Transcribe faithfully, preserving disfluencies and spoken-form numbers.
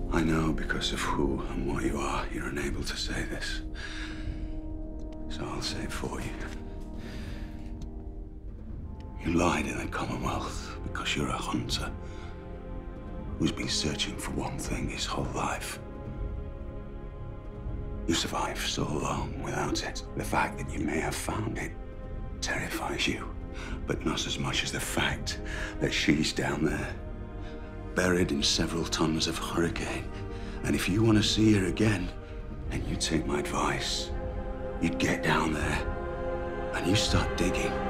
I know because of who and what you are, you're unable to say this. So I'll say it for you. You lied in the Commonwealth because you're a hunter who's been searching for one thing his whole life. You survived so long without it. The fact that you may have found it terrifies you, but not as much as the fact that she's down there, buried in several tons of hurricane. And if you want to see her again, and you take my advice, you'd get down there and you start digging.